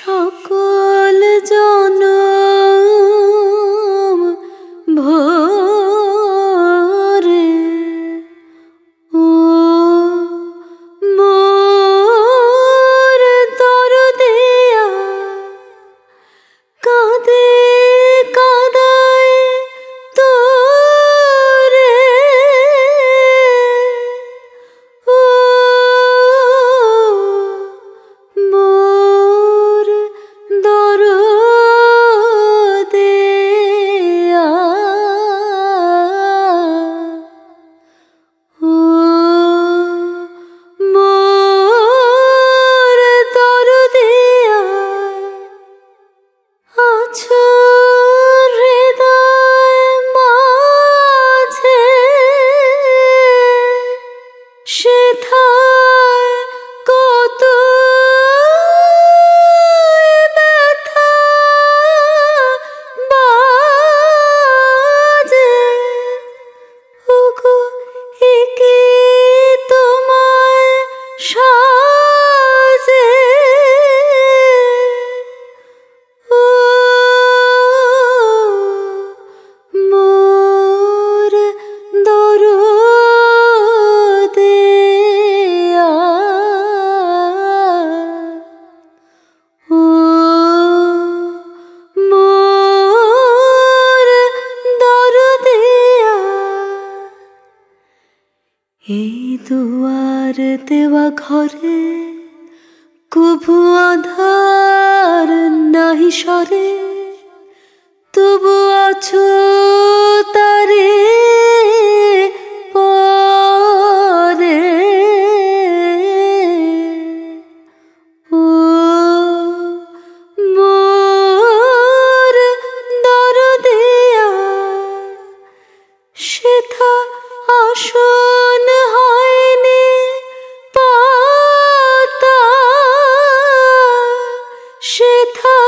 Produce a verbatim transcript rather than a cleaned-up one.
সকল জনম ভরে ও মোর দরদিয়া কাঁদে কাঁদায় তোরে ও মোর দরদিয়া ও মোর দরদিয়া আছো হৃদয় মাঝে সেথায় কত ব্যথা বাজে ওগো একে তোমায় সাজে ও মোর দরদিয়া ও মোর দরদিয়া এই দুয়ার দেওয়া ঘরে কভু আধার নাহি সরে তবু আছো তারে পরে ও মোর দরদিয়া সেথা আসন হয়নি পাতা সেথা